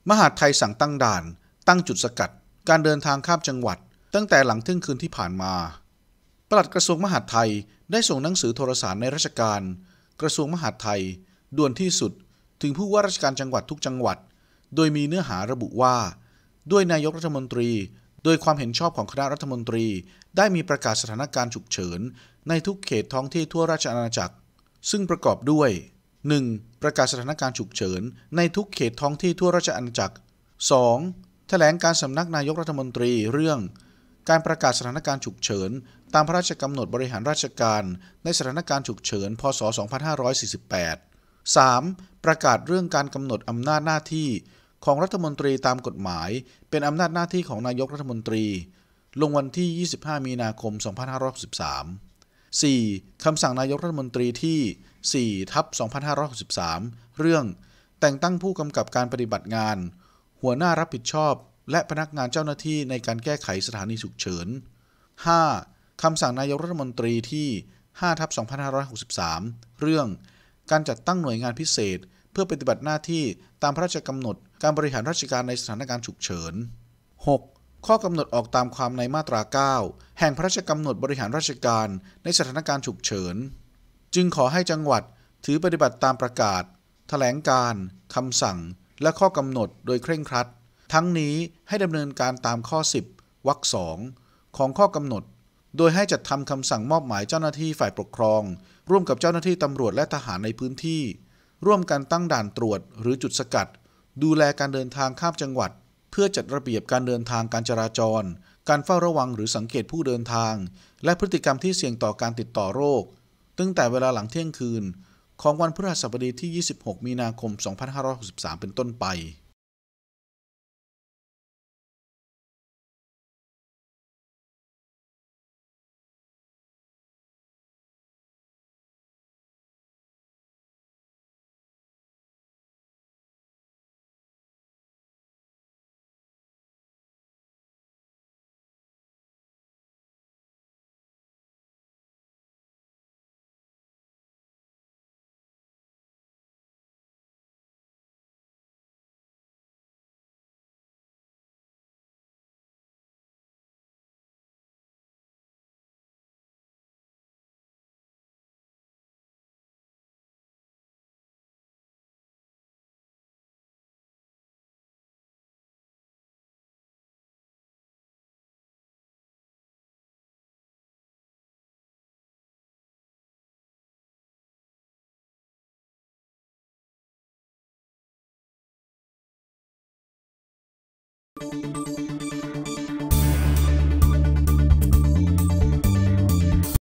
มหาดไทยสั่งตั้งด่านตั้งจุดสกัดการเดินทางข้ามจังหวัดตั้งแต่หลังเที่ยงคืนที่ผ่านมาปลัดกระทรวงมหาดไทยได้ส่งหนังสือโทรสารในราชการกระทรวงมหาดไทยด่วนที่สุดถึงผู้ว่าราชการจังหวัดทุกจังหวัดโดยมีเนื้อหาระบุว่าด้วยนายกรัฐมนตรีโดยความเห็นชอบของคณะรัฐมนตรีได้มีประกาศสถานการณ์ฉุกเฉินในทุกเขตท้องที่ทั่วราชอาณาจักรซึ่งประกอบด้วย 1. ประกาศสถานการณ์ฉุกเฉินในทุกเขตท้องที่ทั่วราชอาณาจักร 2. แถลงการสำนักนายกรัฐมนตรีเรื่องการประกาศสถานการณ์ฉุกเฉินตามพระราชกำหนดบริหารราชการในสถานการณ์ฉุกเฉินพ.ศ. 2548 3. ประกาศเรื่องการกำหนดอำนาจหน้าที่ของรัฐมนตรีตามกฎหมายเป็นอำนาจหน้าที่ของนายกรัฐมนตรีลงวันที่ 25 มีนาคม 2563 4. คำสั่งนายกรัฐมนตรีที่ 4/2563 เรื่องแต่งตั้งผู้กำกับการปฏิบัติงานหัวหน้ารับผิดชอบและพนักงานเจ้าหน้าที่ในการแก้ไขสถานีฉุกเฉิน 5. คำสั่งนายกรัฐมนตรีที่ 5/2563 เรื่องการจัดตั้งหน่วยงานพิเศษเพื่อปฏิบัติหน้าที่ตามพระราชกำหนดการบริหารราชการในสถานการณ์ฉุกเฉิน 6. ข้อกำหนดออกตามความในมาตรา 9 แห่งพระราชกำหนดบริหารราชการในสถานการณ์ฉุกเฉินจึงขอให้จังหวัดถือปฏิบัติตามประกาศแถลงการคำสั่งและข้อกำหนดโดยเคร่งครัดทั้งนี้ให้ดำเนินการตามข้อ 10 วรรค 2 ของข้อกำหนดโดยให้จัดทำคำสั่งมอบหมายเจ้าหน้าที่ฝ่ายปกครองร่วมกับเจ้าหน้าที่ตำรวจและทหารในพื้นที่ร่วมกันตั้งด่านตรวจหรือจุดสกัดดูแลการเดินทางข้ามจังหวัดเพื่อจัดระเบียบการเดินทางการจราจรการเฝ้าระวังหรือสังเกตผู้เดินทางและพฤติกรรมที่เสี่ยงต่อการติดต่อโรคตั้งแต่เวลาหลังเที่ยงคืนของวันพฤหัสบดีที่ 26 มีนาคม 2563 เป็นต้นไป